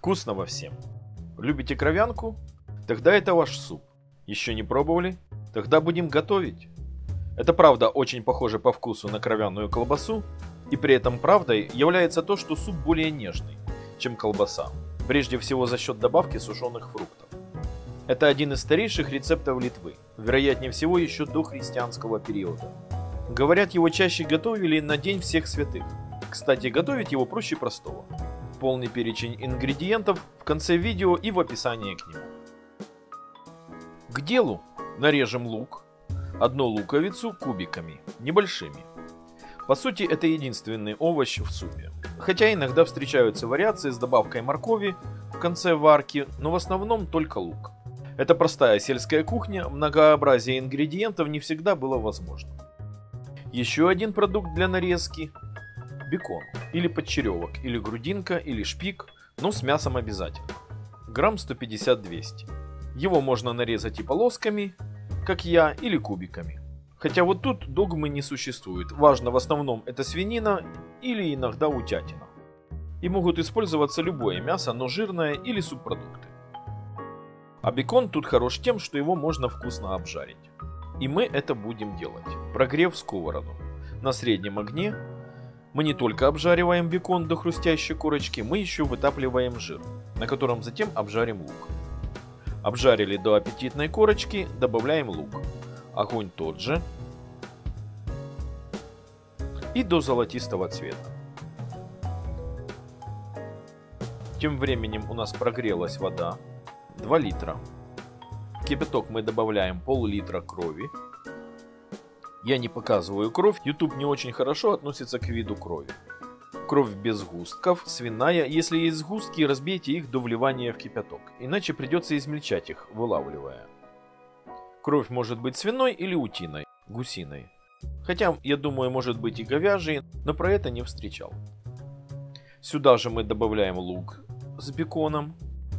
Вкусного всем! Любите кровянку? Тогда это ваш суп. Еще не пробовали? Тогда будем готовить. Это правда очень похоже по вкусу на кровяную колбасу, и при этом правдой является то, что суп более нежный, чем колбаса, прежде всего за счет добавки сушеных фруктов. Это один из старейших рецептов Литвы, вероятнее всего еще до христианского периода. Говорят, его чаще готовили на День всех святых. Кстати, готовить его проще простого. Полный перечень ингредиентов в конце видео и в описании к нему. К делу нарежем лук, одну луковицу кубиками, небольшими. По сути, это единственный овощ в супе. Хотя иногда встречаются вариации с добавкой моркови в конце варки, но в основном только лук. Это простая сельская кухня, многообразие ингредиентов не всегда было возможно. Еще один продукт для нарезки – бекон, или подчеревок, или грудинка, или шпик, но с мясом обязательно. Грамм 150-200. Его можно нарезать и полосками, как я, или кубиками. Хотя вот тут догмы не существует. Важно в основном это свинина или иногда утятина. И могут использоваться любое мясо, но жирное или субпродукты. А бекон тут хорош тем, что его можно вкусно обжарить. И мы это будем делать, прогрев сковороду. На среднем огне мы не только обжариваем бекон до хрустящей корочки, мы еще вытапливаем жир, на котором затем обжарим лук. Обжарили до аппетитной корочки, добавляем лук. Огонь тот же. И до золотистого цвета. Тем временем у нас прогрелась вода. 2 литра. В кипяток мы добавляем пол-литра крови. Я не показываю кровь, YouTube не очень хорошо относится к виду крови. Кровь без сгустков, свиная, если есть сгустки, разбейте их до вливания в кипяток, иначе придется измельчать их, вылавливая. Кровь может быть свиной или утиной, гусиной. Хотя, я думаю, может быть и говяжьей, но про это не встречал. Сюда же мы добавляем лук с беконом.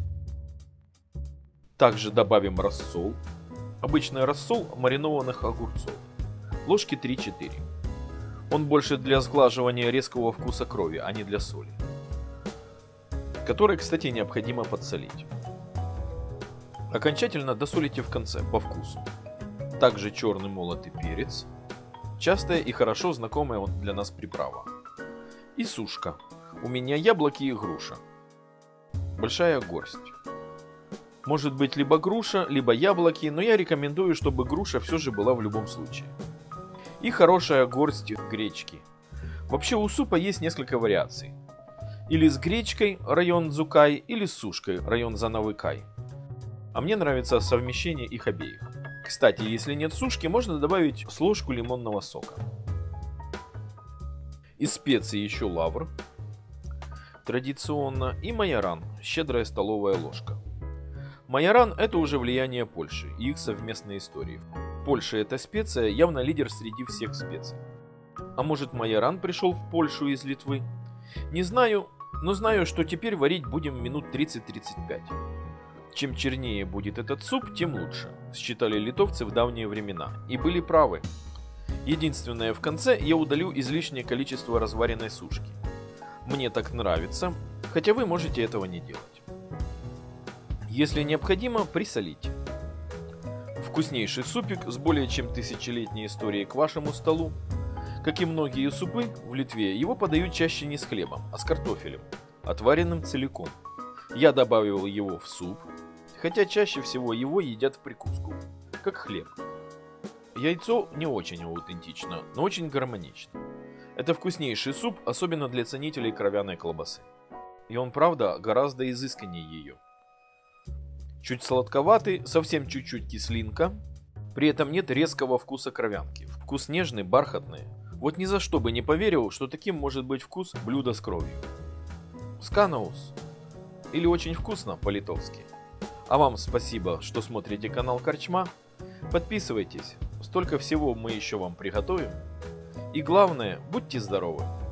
Также добавим рассол. Обычный рассол маринованных огурцов. Ложки 3-4. Он больше для сглаживания резкого вкуса крови, а не для соли. Который, кстати, необходимо подсолить. Окончательно досолите в конце, по вкусу. Также черный молотый перец. Частая и хорошо знакомая для нас приправа. И сушка. У меня яблоки и груша. Большая горсть. Может быть либо груша, либо яблоки, но я рекомендую, чтобы груша все же была в любом случае. И хорошая горсть гречки. Вообще у супа есть несколько вариаций. Или с гречкой район Дзукай, или с сушкой район Занавыкай. А мне нравится совмещение их обеих. Кстати, если нет сушки, можно добавить с ложку лимонного сока. Из специй еще лавр. Традиционно. И майоран, щедрая столовая ложка. Майоран – это уже влияние Польши и их совместные истории. В Польше эта специя явно лидер среди всех специй. А может майоран пришел в Польшу из Литвы? Не знаю, но знаю, что теперь варить будем минут 30-35. Чем чернее будет этот суп, тем лучше, считали литовцы в давние времена. И были правы. Единственное, в конце я удалю излишнее количество разваренной сушки. Мне так нравится, хотя вы можете этого не делать. Если необходимо, присолить. Вкуснейший супик с более чем тысячелетней историей к вашему столу. Как и многие супы, в Литве его подают чаще не с хлебом, а с картофелем, отваренным целиком. Я добавил его в суп, хотя чаще всего его едят в прикуску, как хлеб. Яйцо не очень аутентично, но очень гармонично. Это вкуснейший суп, особенно для ценителей кровяной колбасы. И он, правда, гораздо изысканнее ее. Чуть сладковатый, совсем чуть-чуть кислинка. При этом нет резкого вкуса кровянки. Вкус нежный, бархатный. Вот ни за что бы не поверил, что таким может быть вкус блюда с кровью. Сканаус. Или очень вкусно по-литовски. А вам спасибо, что смотрите канал Корчма. Подписывайтесь. Столько всего мы еще вам приготовим. И главное, будьте здоровы.